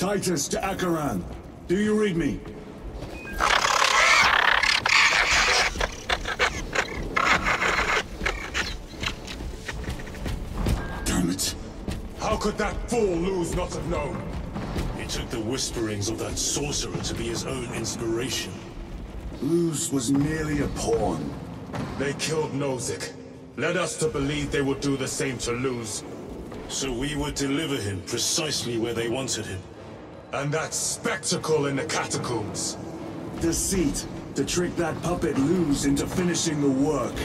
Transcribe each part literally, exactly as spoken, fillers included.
Titus to Acheran. Do you read me? Damn it. How could that fool Luz not have known? He took the whisperings of that sorcerer to be his own inspiration. Luz was merely a pawn. They killed Nozick. Led us to believe they would do the same to Luz. So we would deliver him precisely where they wanted him. And that spectacle in the catacombs. Deceit, to trick that puppet Luz into finishing the work.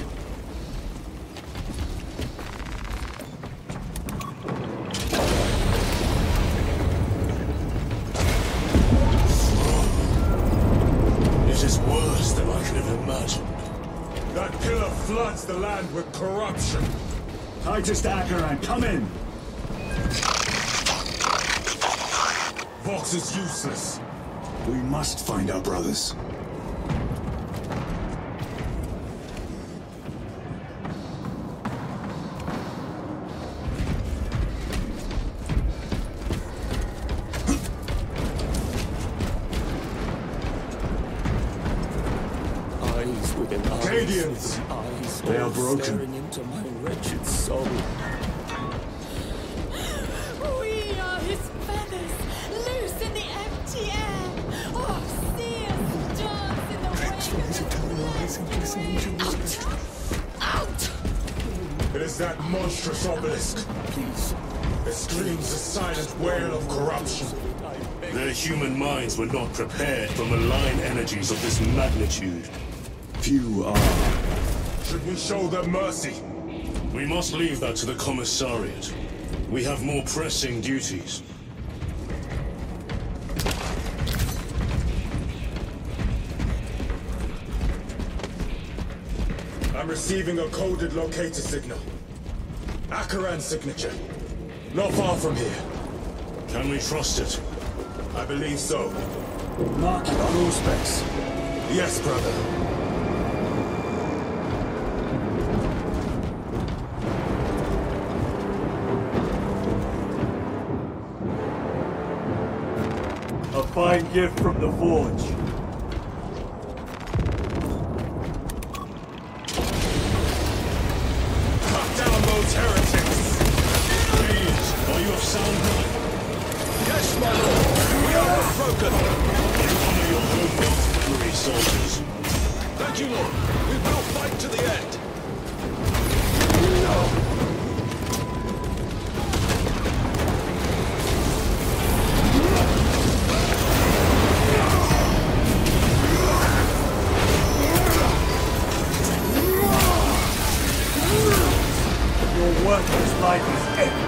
It is worse than I could have imagined. That pillar floods the land with corruption. Titus to Acheran, come in! Vox is useless. We must find our brothers. Eyes within eyes, Cadians! within eyes, They are all broken. staring into my wretched soul. We are his feathers, loose in the empty air. Oh, see us dance in the wake of his Out! Out! It is that monstrous obelisk. Please. It screams a silent wail of corruption. Their human minds were not prepared for malign energies of this magnitude. Few are. Should we show them mercy? We must leave that to the Commissariat. We have more pressing duties. I'm receiving a coded locator signal. Acheran's signature. Not far from here. Can we trust it? I believe so. Mark it on all specs. Yes, brother. A fine gift from the Forge. Cut down those heretics! Please, are you of sound mind? Yes, my lord! We are unbroken! Honor your own military soldiers. Thank you, lord! We will fight to the end! Your worthless life is ended.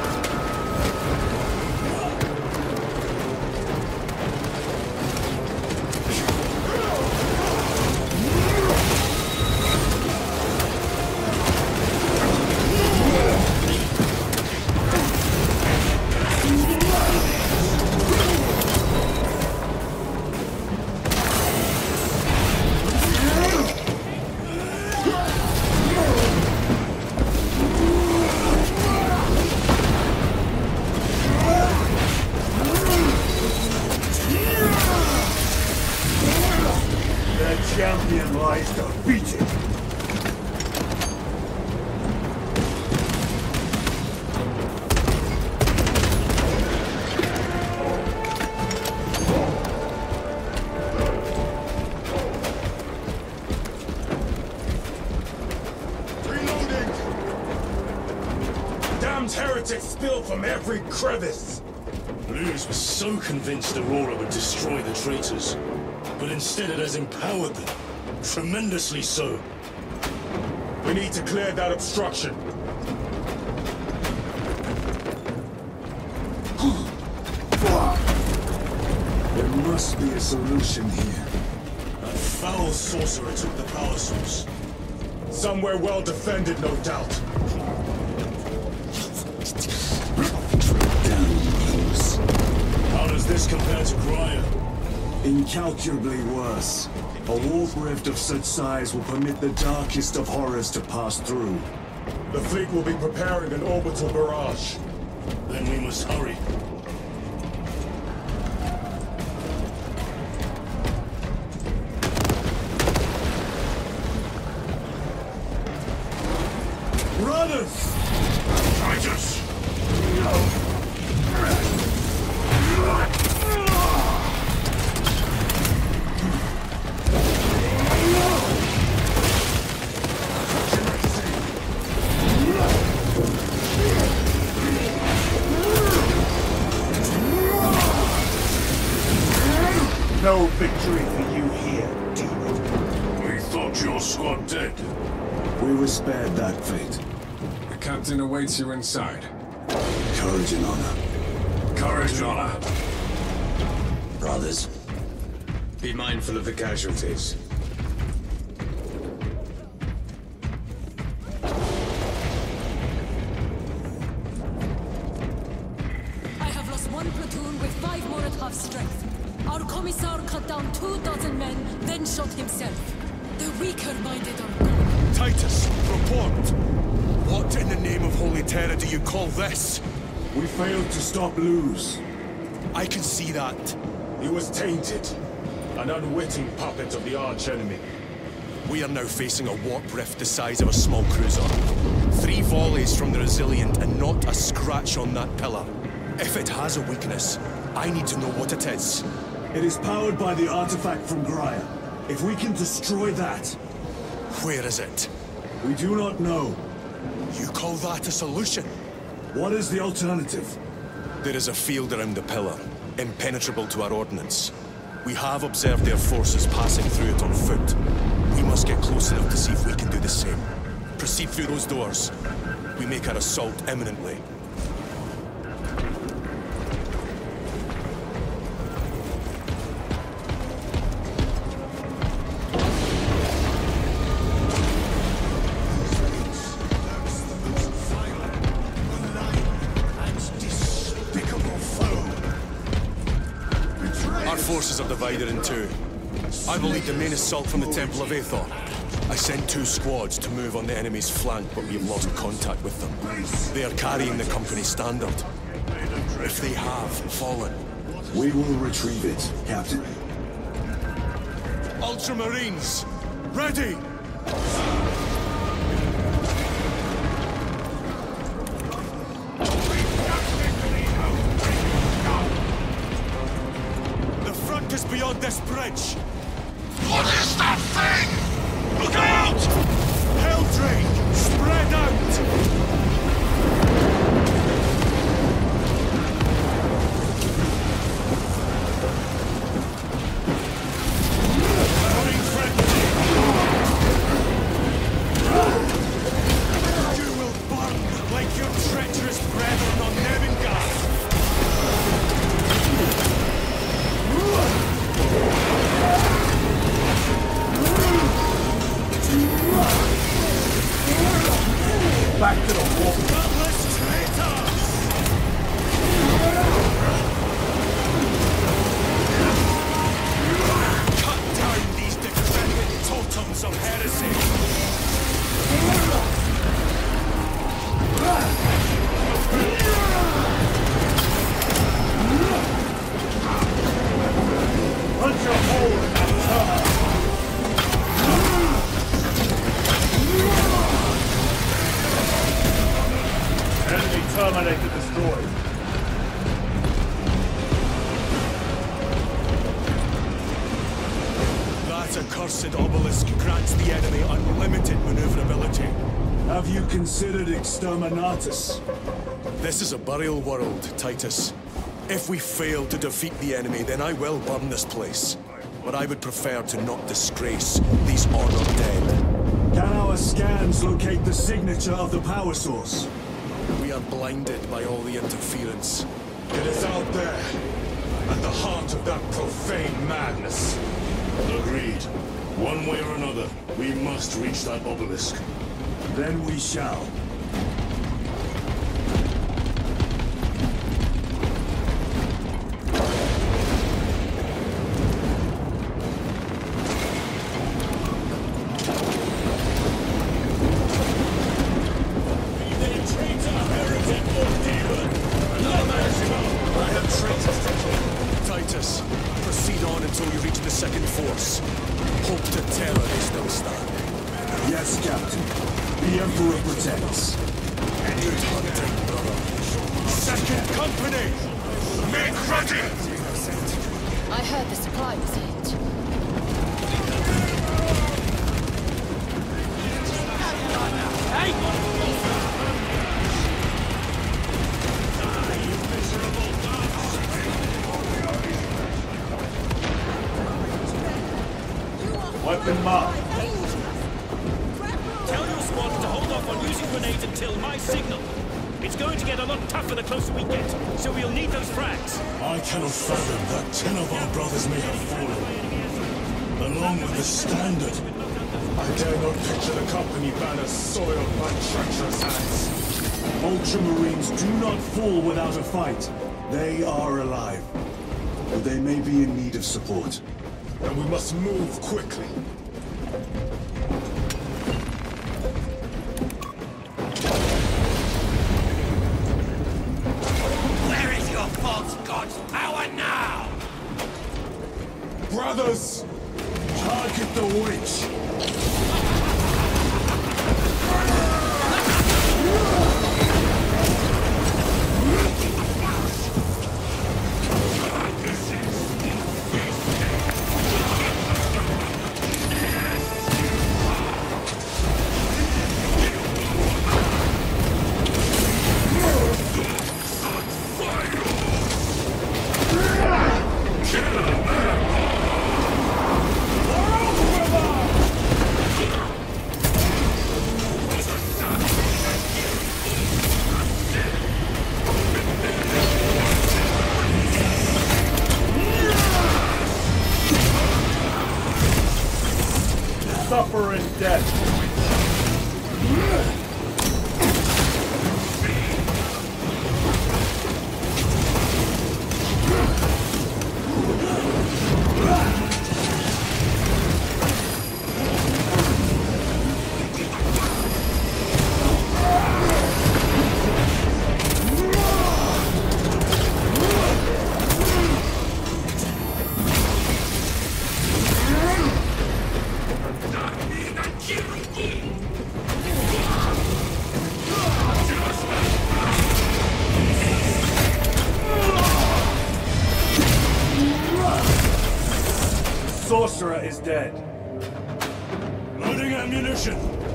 The champion lies defeated. Reloading! Damned heretics spill from every crevice! Luz was so convinced Aurora would destroy the traitors. But instead it has empowered them. Tremendously so. We need to clear that obstruction. There must be a solution here. That foul sorcerer took the power source. Somewhere well defended, no doubt. Damn close. How does this compare to Grya? Incalculably worse. A warp rift of such size will permit the darkest of horrors to pass through. The fleet will be preparing an orbital barrage. Then we must hurry. Others! Titus! No victory for you here, demon. We thought your squad dead. We were spared that fate. The captain awaits you inside. Courage and honor. Courage and honor. Brothers, Be mindful of the casualties. I have lost one platoon with five more at half strength. Our commissar cut down two dozen men, then shot himself. The weaker-minded are gone. Titus, report! What in the name of Holy Terra do you call this? We failed to stop Luz. I can see that. He was tainted. An unwitting puppet of the arch-enemy. We are now facing a warp rift the size of a small cruiser. Three volleys from the Resilient and not a scratch on that pillar. If it has a weakness, I need to know what it is. It is powered by the artifact from Graia. If we can destroy that... Where is it? We do not know. You call that a solution? What is the alternative? There is a field around the pillar, impenetrable to our ordnance. We have observed their forces passing through it on foot. We must get close enough to see if we can do the same. Proceed through those doors. We make our assault imminently. Our forces are divided in two. I will lead the main assault from the Temple of Aethor. I sent two squads to move on the enemy's flank, but we have lost contact with them. They are carrying the company standard. If they have fallen... We will retrieve it, Captain. Ultramarines! Ready! The front is beyond this bridge! What is that thing? Look out! Helldrake! Spread out! Coming friendly! You will burn like your treacherous brethren on Nevingar! Back to the wall. Gutless traitors! Cut down these decrepit totems of heresy! Punch a hole in that tower. Enemy Terminator destroyed. That accursed obelisk grants the enemy unlimited maneuverability. Have you considered Exterminatus? This is a burial world, Titus. If we fail to defeat the enemy, then I will burn this place. But I would prefer to not disgrace these honored dead. Can our scans locate the signature of the power source? We are blinded by all the interference. It is out there, at the heart of that profane madness. Agreed. One way or another, we must reach that obelisk. Then we shall. Titus, proceed on until you reach the second force. Hope the Terror is still standing. Yes, Captain. The Emperor protects. Good hunting, brother. Second company! Make ready! I heard the supply was hit. Weapon mark. Tell your squad to hold off on using grenades until my signal. It's going to get a lot tougher the closer we get, so we'll need those frags. I cannot fathom that ten of our brothers may have fallen, along with the Standard. I dare not picture the company banner soiled by treacherous hands. Ultramarines do not fall without a fight. They are alive. But they may be in need of support. And we must move quickly. Where is your false god's power now? Brothers! Target the witch! Suffer in death. Sorcerer is dead. Loading ammunition!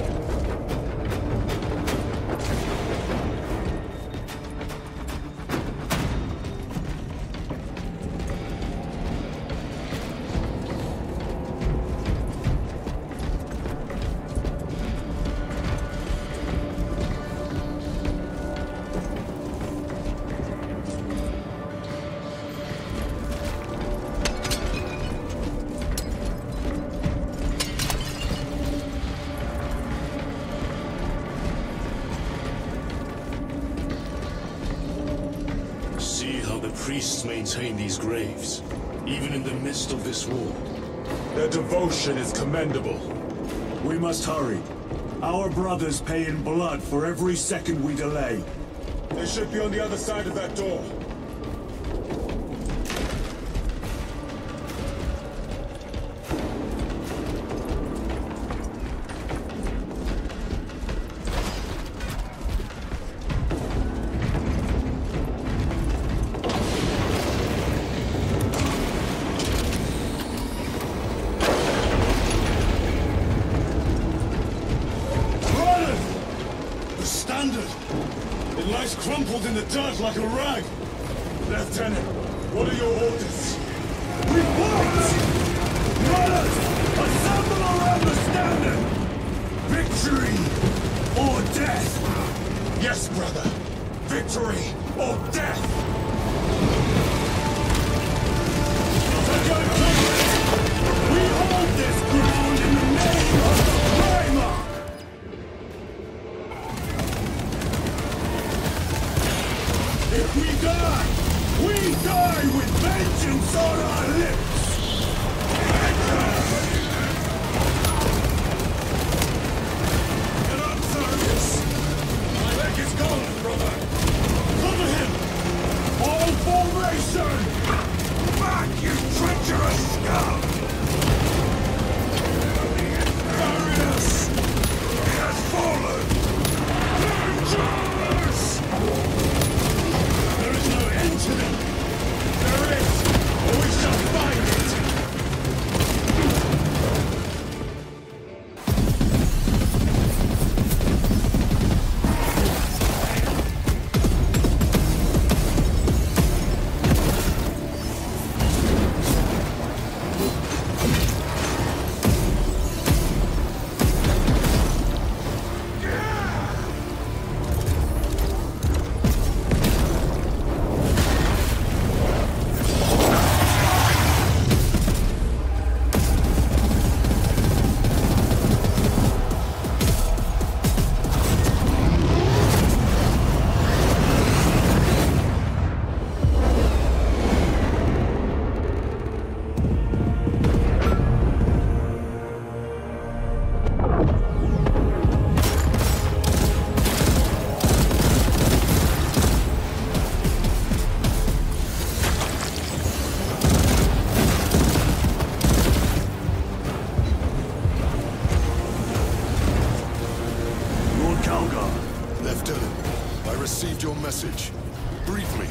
Priests maintain these graves, even in the midst of this war. Their devotion is commendable. We must hurry. Our brothers pay in blood for every second we delay. They should be on the other side of that door. It lies crumpled in the dirt like a rag. Lieutenant, what are your orders? We fight! Brothers, assemble around the Standard! Victory or death! Yes, brother. Victory or death! We hold this ground in the name of Primarch! If we die, we die with vengeance on our lips! received your message. Briefly.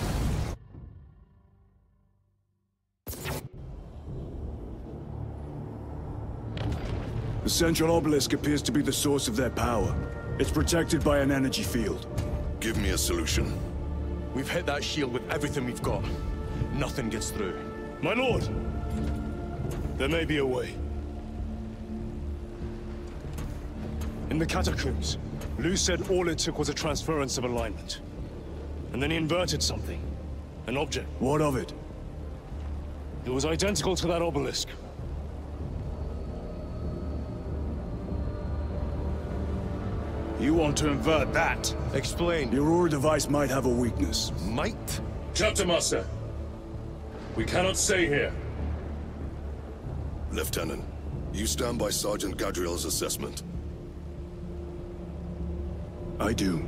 The central obelisk appears to be the source of their power. It's protected by an energy field. Give me a solution. We've hit that shield with everything we've got. Nothing gets through. My lord! There may be a way. In the catacombs, Lu said all it took was a transference of alignment. And then he inverted something. An object. What of it? It was identical to that obelisk. You want to invert that? Explain. The Aurora device might have a weakness. Might? Chapter Master. We cannot stay here. Lieutenant, you stand by Sergeant Gadriel's assessment. I do.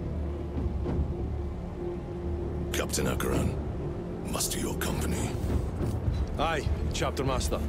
Captain Acheran, muster your company. Aye, Chapter Master.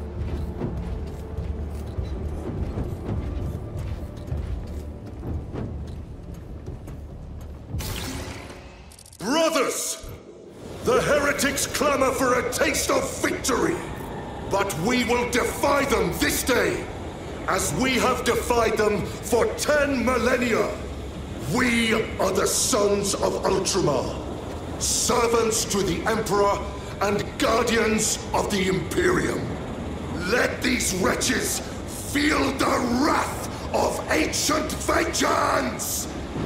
Brothers! The heretics clamor for a taste of victory! But we will defy them this day, as we have defied them for ten millennia! We are the sons of Ultramar, servants to the Emperor and guardians of the Imperium. Let these wretches feel the wrath of ancient vengeance!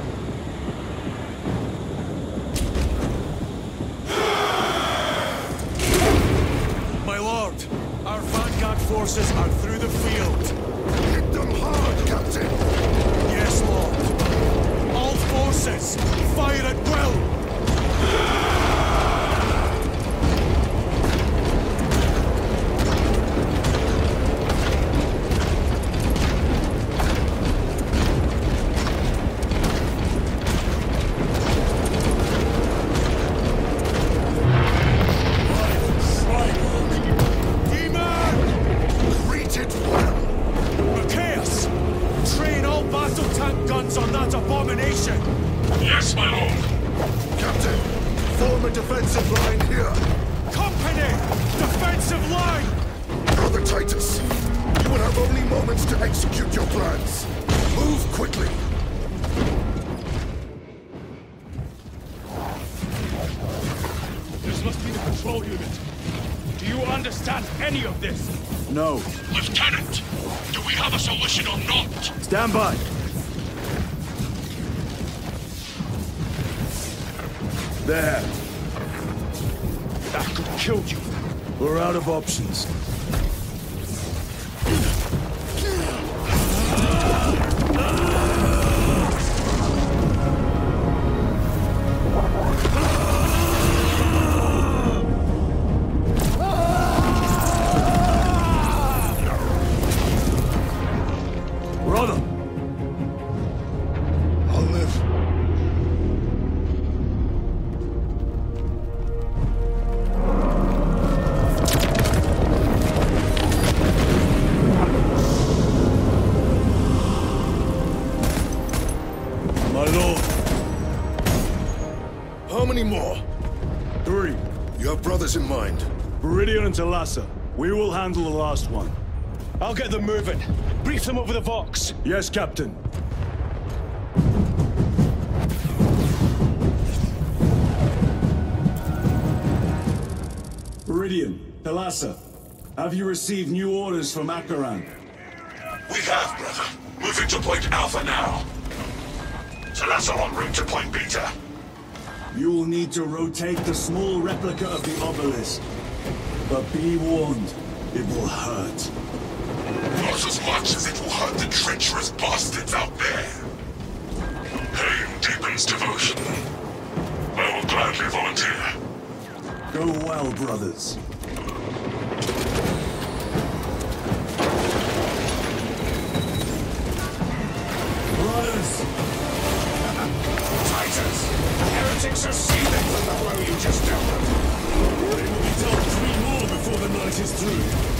My lord, our vanguard forces are through the field. Hit them hard, Captain! Yes, lord. All forces, fire at will! Yes, my lord! Captain, form a defensive line here! Company! Defensive line! Brother Titus, you will have only moments to execute your plans. Move quickly! This must be the control unit. Do you understand any of this? No. Lieutenant! Do we have a solution or not? Stand by! There. That could kill you. We're out of options. Brother! I'll live. My lord. How many more? Three. You have brothers in mind. Viridian and Talassa. We will handle the last one. I'll get them moving. Brief them over the Vox. Yes, Captain. Viridian, Talassa, have you received new orders from Acheran? We have, brother. Moving to point Alpha now. Talassa en route to point Beta. You will need to rotate the small replica of the obelisk. But be warned, it will hurt. Not as much as it will hurt the treacherous bastards out there. Pain deepens devotion. I will gladly volunteer. Go well, brothers. Brothers! Titans! The heretics are seething from the blow you just dealt them. They will be dealt three more before the night is through.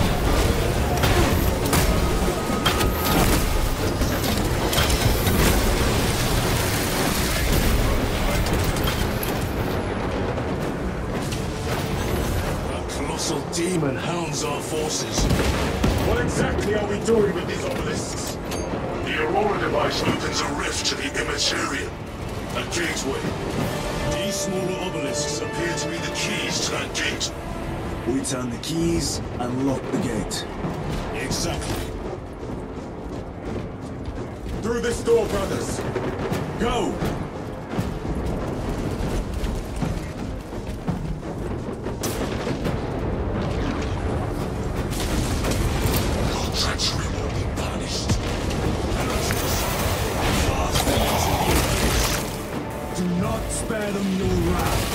Demon hounds our forces. What exactly are we doing with these obelisks? The Aurora device opens a rift to the Immaterium. A gateway. These smaller obelisks Appear to be the keys to that gate. We turn the keys and lock the gate. Exactly. Through this door, brothers. Go! Treachery will be punished. Do not spare them your wrath.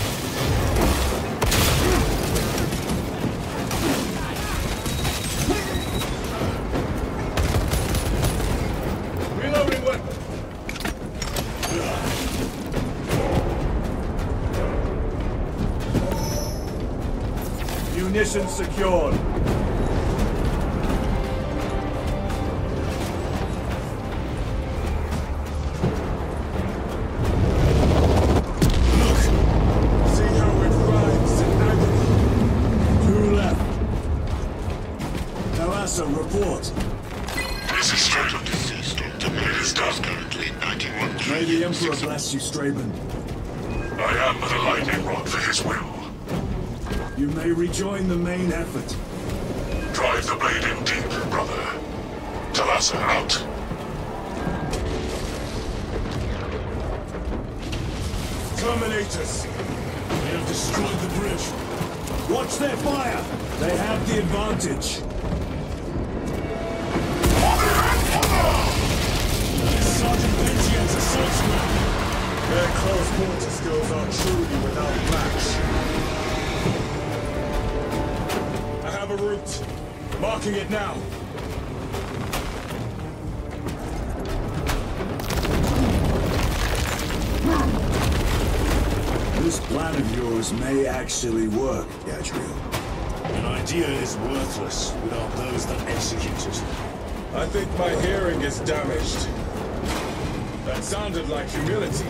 Reloading weapon. Munitions secured. Report. This is Straben. Deceased. It is done. Currently ninety-one. May the Emperor bless you, Straben. I am but a lightning rod for his will. You may rejoin the main effort. Drive the blade in deep, brother. Talassa out. Terminators. They have destroyed the bridge. Watch their fire! They have the advantage. Sergeant Benjian's assault squad. Their close quarter skills are truly without match. I have a route. Marking it now. This plan of yours may actually work, Gadriel. An idea is worthless without those that execute it. I think my hearing is damaged. That sounded like humility.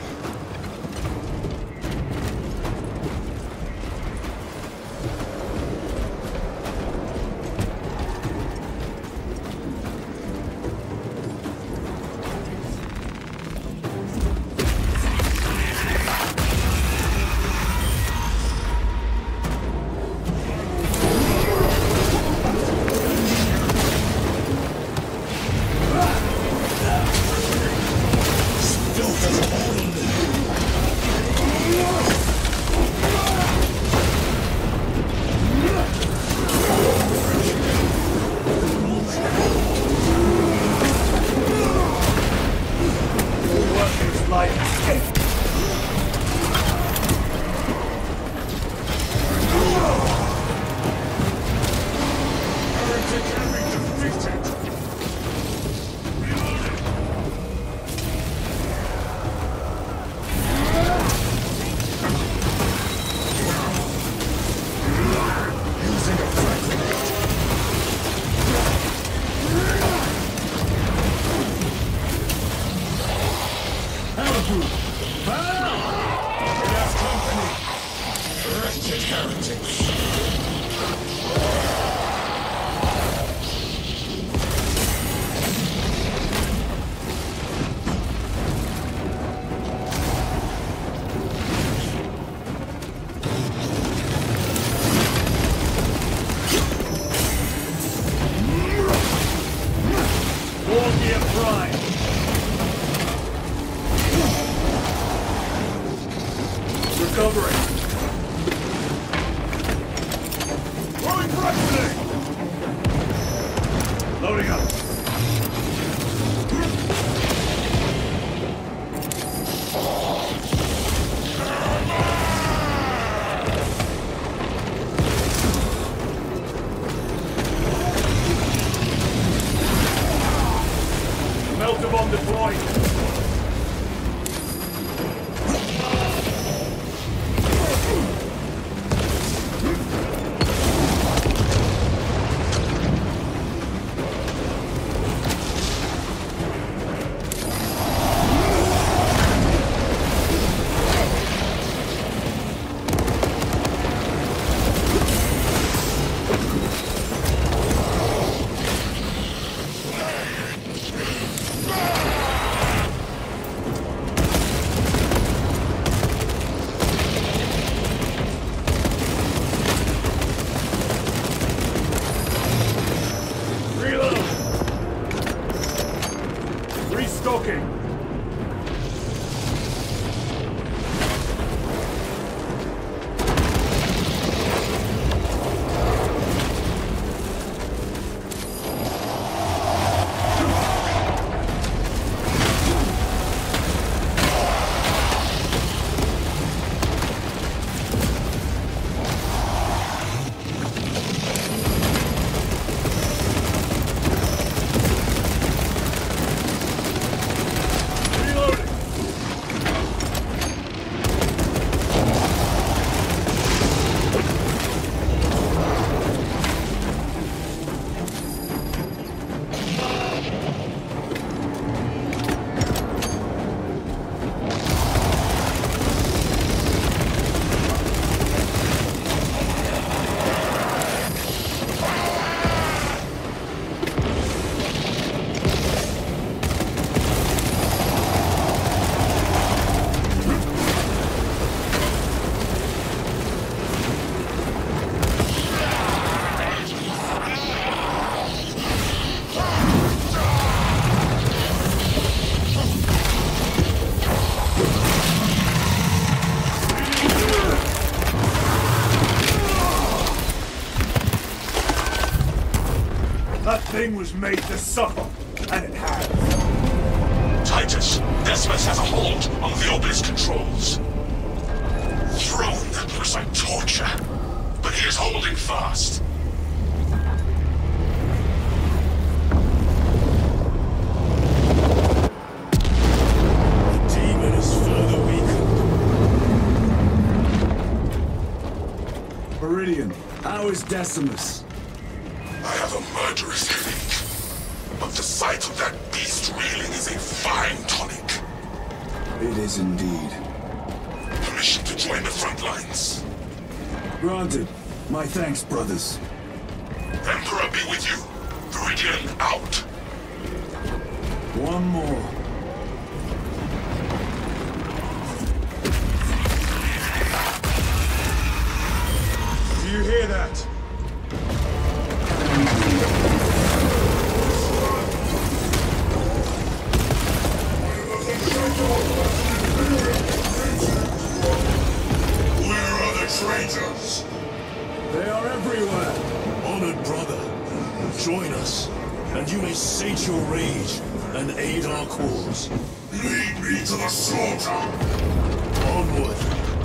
talking! That thing was made to suffer, and it has. Titus, Decimus has a hold on the Obelisk controls. Throne looks like torture, but he is holding fast. The demon is further weakened. Meridian, how is Decimus? I have a murderous headache, but the sight of that beast reeling is a fine tonic. It is indeed. Permission to join the front lines. Granted. My thanks, brothers. Emperor be with you. Meridian out. One more. Do you hear that? Where are the traitors? They are everywhere. Honored brother, join us, and you may sate your rage and aid our cause. Lead me to the slaughter. Onward.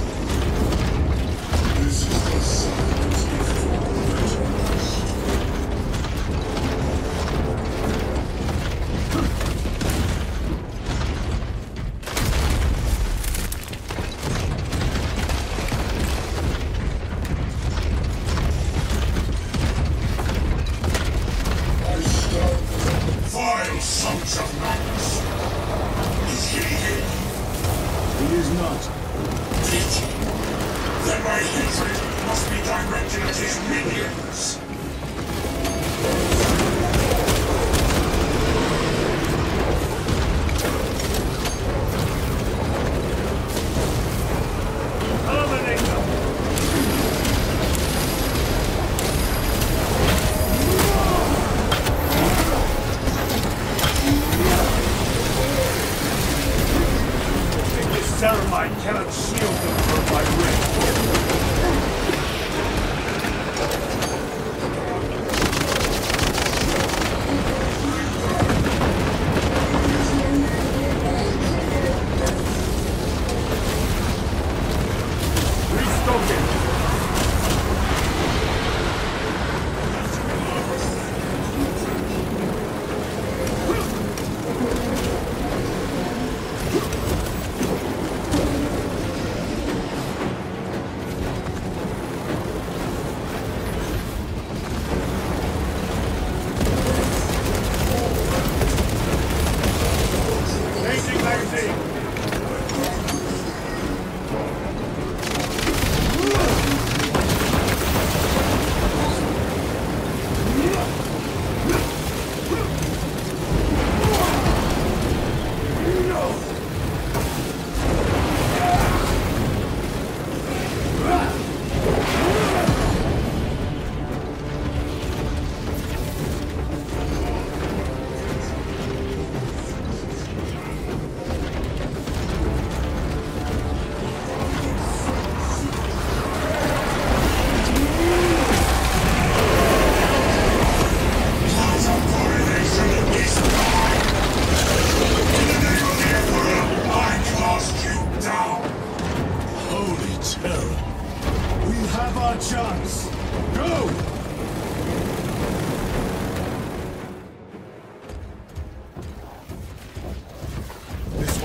This is the silence before vengeance. Vile sons of madness! Is he here? He is not. Did he? Then my hatred must be directed at his minions! Terminate them! This Ceramite cannot shield them from my ring.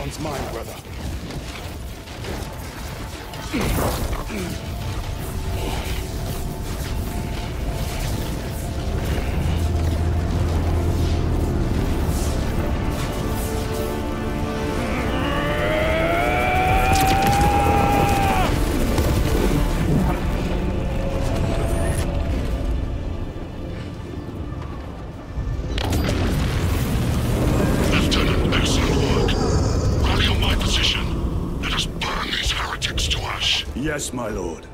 one's mine, brother. Yes, my lord.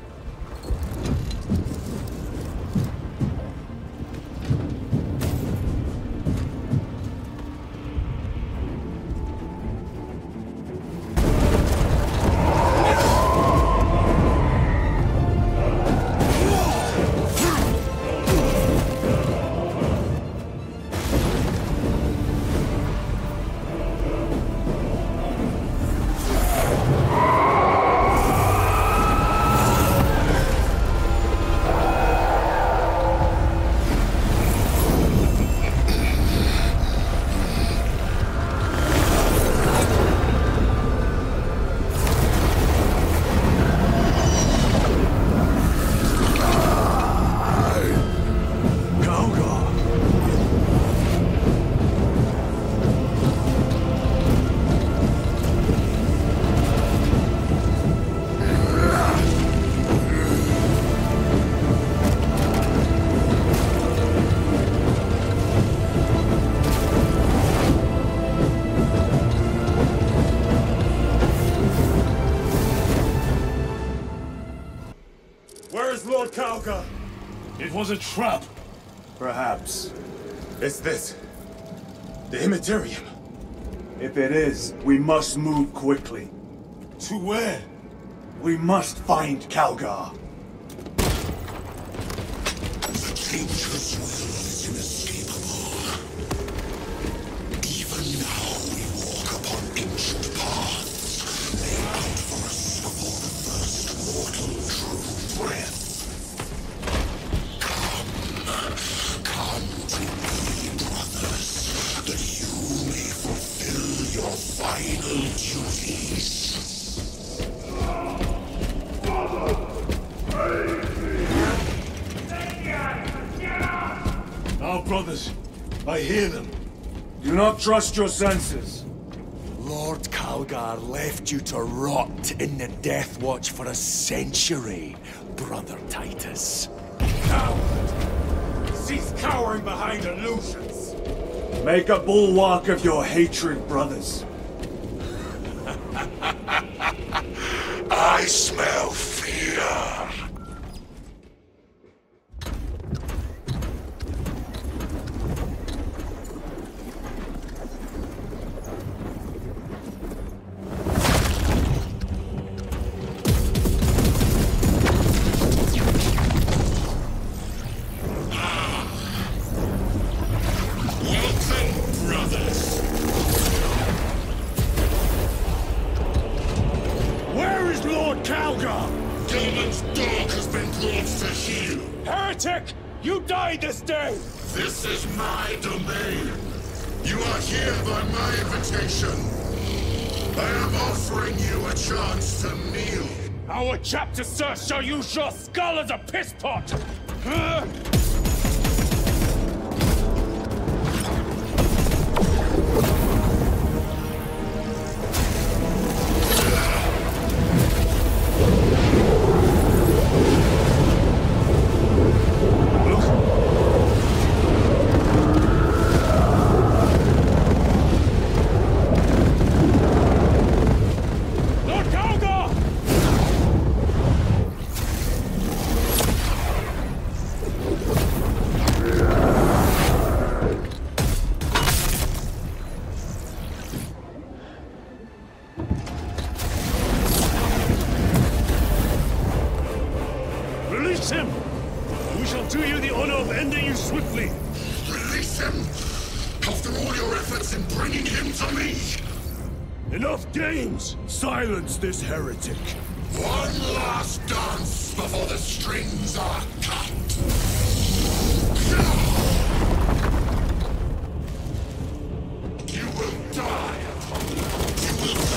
Where's Lord Kalgar? It was a trap. Perhaps. It's this. The Immaterium. If it is, we must move quickly. To where? We must find Kalgar. The dangerous will is inescapable. Even now we walk upon ancient paths, laid out for us before the first mortal drew breath. Come, come to me, brothers, that you may fulfill your final duties. Our brothers. I hear them. Do not trust your senses. Lord Kalgar left you to rot in the Death Watch for a century, Brother Titus. Coward! Cease cowering behind illusions! Make a bulwark of your hatred, brothers. I smell fear. This is my domain. You are here by my invitation. I am offering you a chance to kneel. Our chapter, sir, shall use your skull as a piss pot! Huh? him! We shall do you the honor of ending you swiftly! Release him! After all your efforts in bringing him to me! Enough games! Silence this heretic! One last dance before the strings are cut! You will die! You will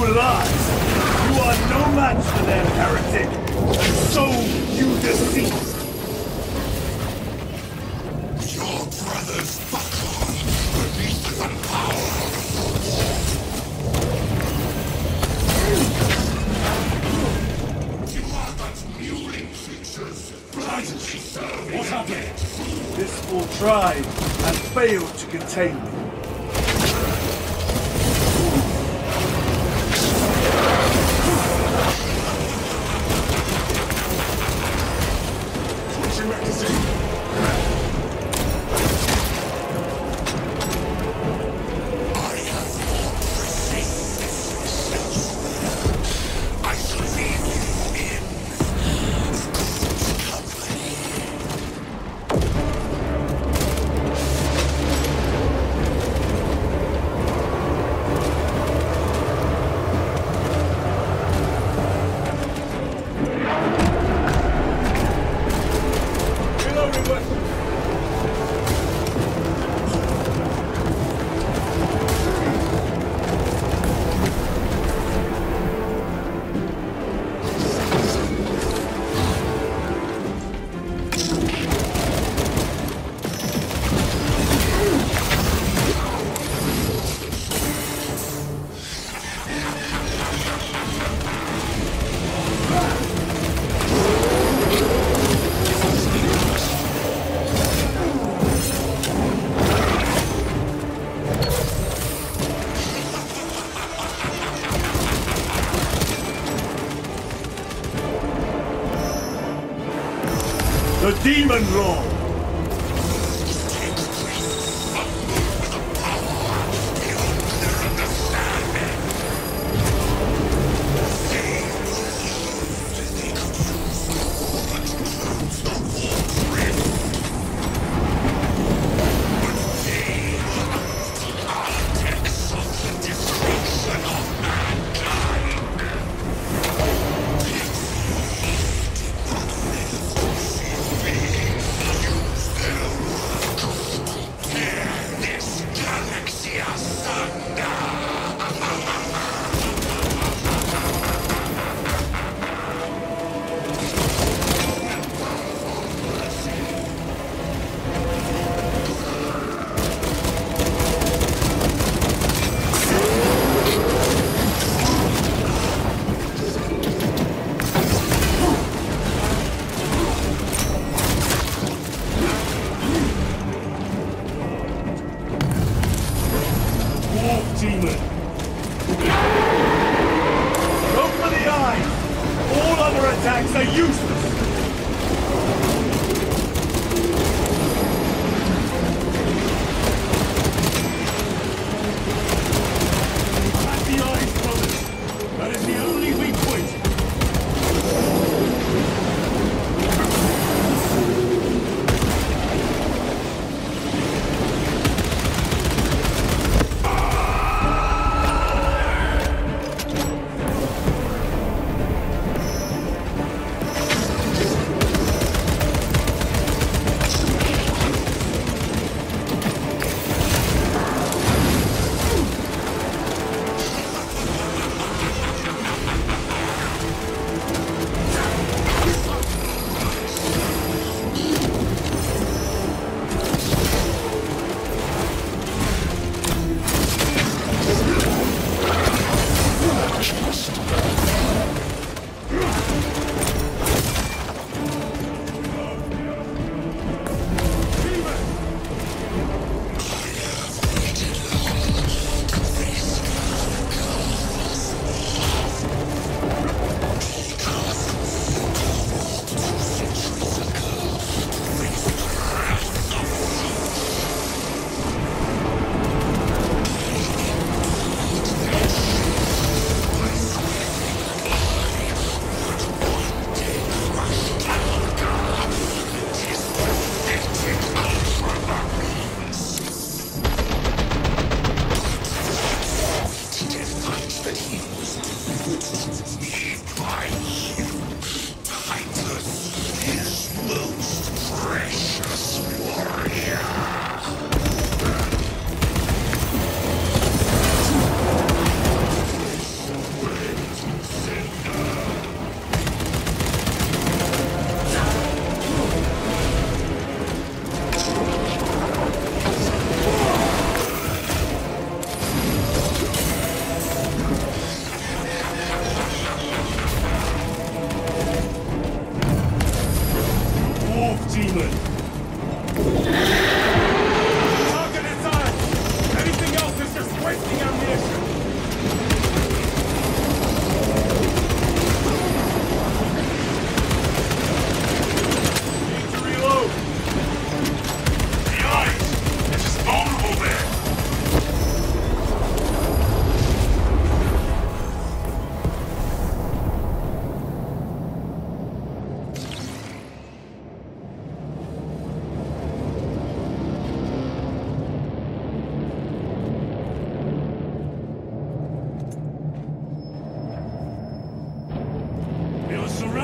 lies. You are no match for them, heretic. And so you deceive. Your brothers buckle beneath the power of You are but mewling creatures, blindly so. What happened? This fool tried and failed to contain me. The Demon Lord!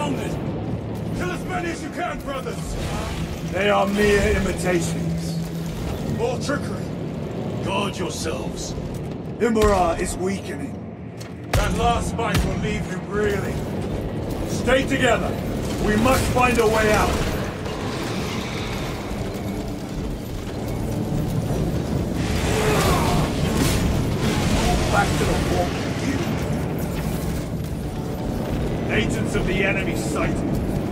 surrounded! Kill as many as you can, brothers! They are mere imitations. More trickery. Guard yourselves. Imura is weakening. That last fight will leave him reeling. Stay together. We must find a way out. Back to the walk. Agents of the enemy sighted.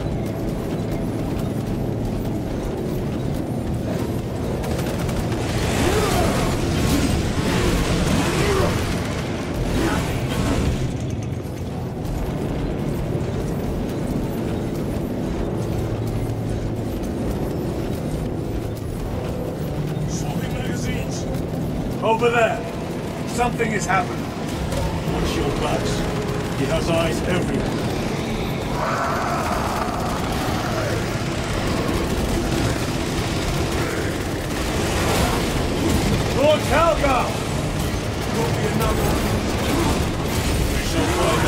Swapping magazines. Over there. Something is happening. Watch your backs. He has eyes everywhere. Lord Calgar! Will be another. We shall find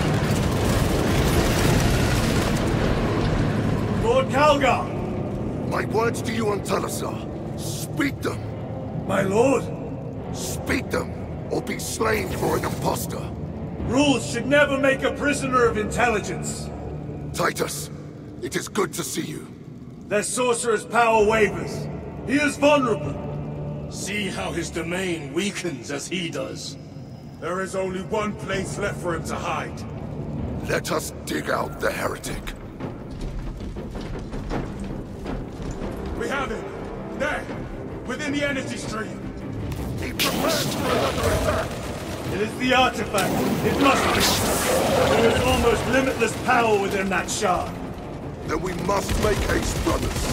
out. Lord Calgar! My words to you on Talasar. Speak them. My lord! Speak them, or be slain for an impostor. Rules should never make a prisoner of intelligence. Titus, it is good to see you. Their sorcerer's power wavers. He is vulnerable. See how his domain weakens as he does. There is only one place left for him to hide. Let us dig out the heretic. We have him! There! Within the energy stream! He prepares for another attack! It is the artifact. It must be. There is almost limitless power within that shard. Then we must make haste, brothers.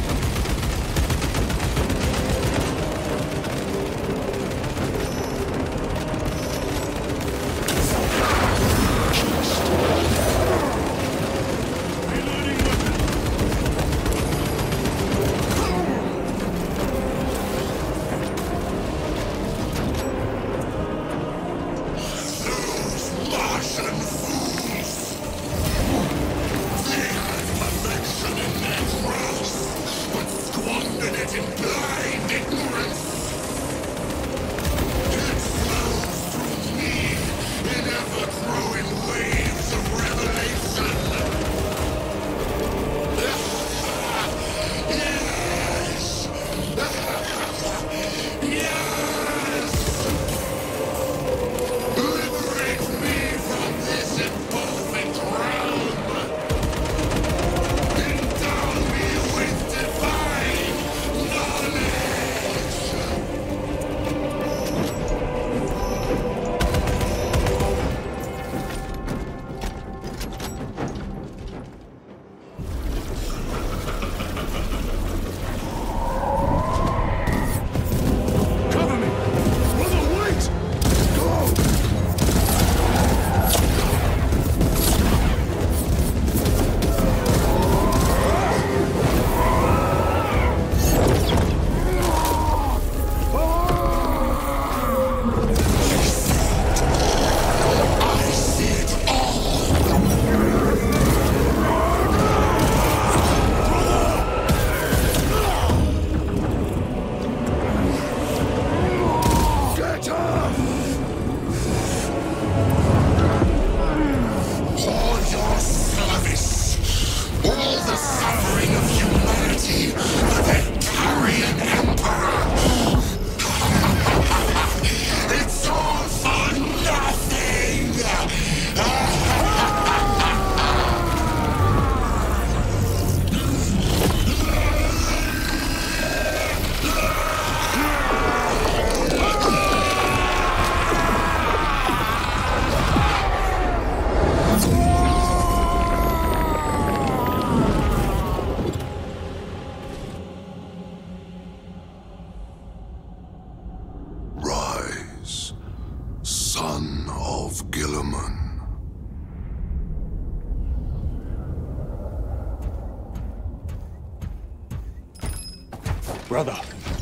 Brother,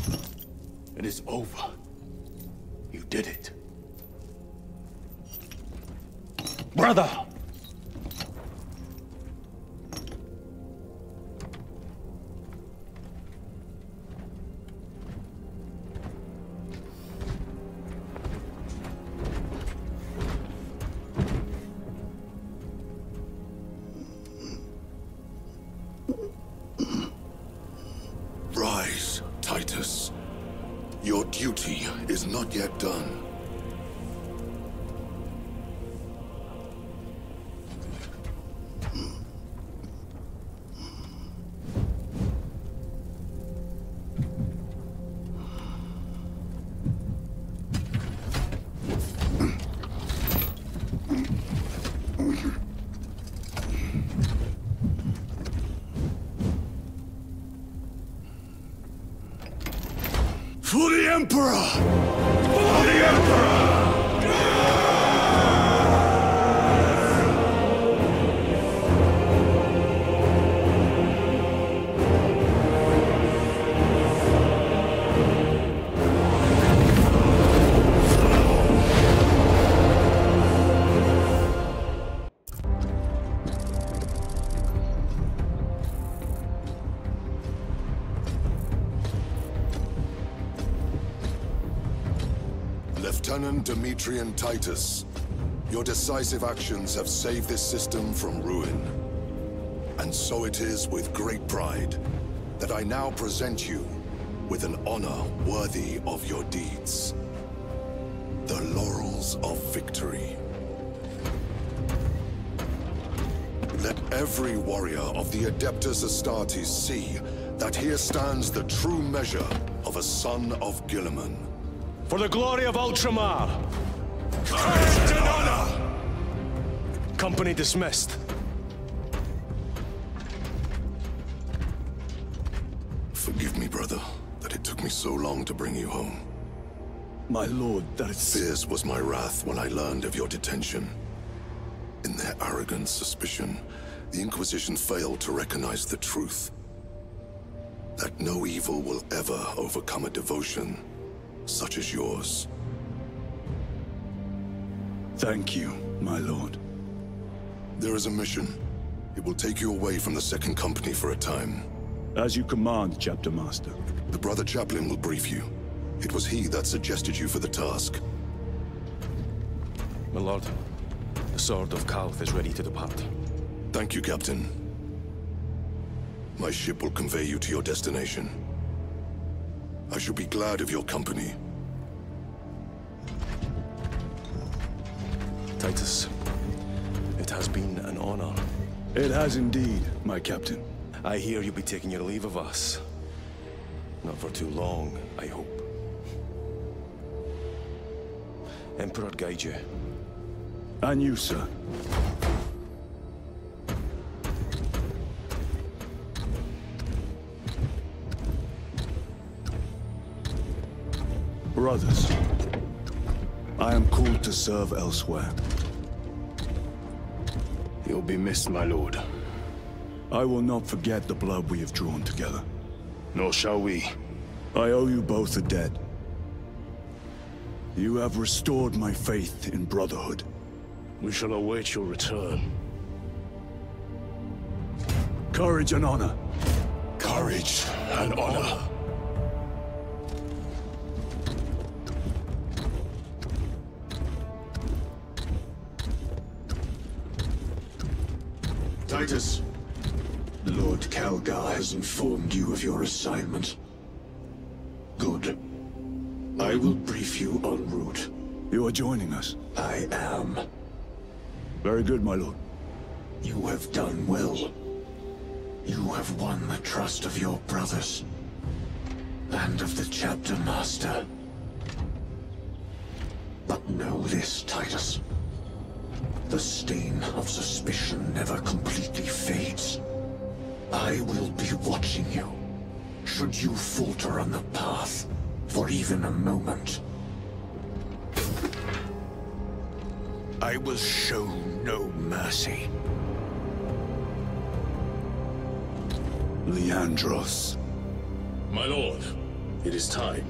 it is over. You did it. Brother! duty is not yet done. For the Emperor! For the Emperor! Lieutenant Demetrian Titus, your decisive actions have saved this system from ruin. And so it is with great pride that I now present you with an honor worthy of your deeds. The Laurels of Victory. Let every warrior of the Adeptus Astartes see that here stands the true measure of a son of Guilliman. For the glory of Ultramar! Courage and honor! Company dismissed. Forgive me, brother, that it took me so long to bring you home. My lord, that is... Fierce was my wrath when I learned of your detention. In their arrogant suspicion, the Inquisition failed to recognize the truth. That no evil will ever overcome a devotion such as yours. Thank you, my lord. There is a mission. It will take you away from the Second Company for a time. As you command, Chapter Master. The Brother Chaplain will brief you. It was he that suggested you for the task. My lord, the Sword of Kalth is ready to depart. Thank you, Captain. My ship will convey you to your destination. I shall be glad of your company. Titus, it has been an honor. It has indeed, my captain. I hear you'll be taking your leave of us. Not for too long, I hope. Emperor guide you. And you, sir. Brothers, I am called to serve elsewhere. You'll be missed, my lord. I will not forget the blood we have drawn together. Nor shall we. I owe you both a debt. You have restored my faith in brotherhood. We shall await your return. Courage and honor. Courage and honor. Titus, Lord Calgar has informed you of your assignment. Good. I will brief you en route. You are joining us? I am. Very good, my lord. You have done well. You have won the trust of your brothers. And of the Chapter Master. But know this, Titus. The stain of suspicion never completely fades. I will be watching you, should you falter on the path for even a moment. I will show no mercy. Leandros. My lord, it is time.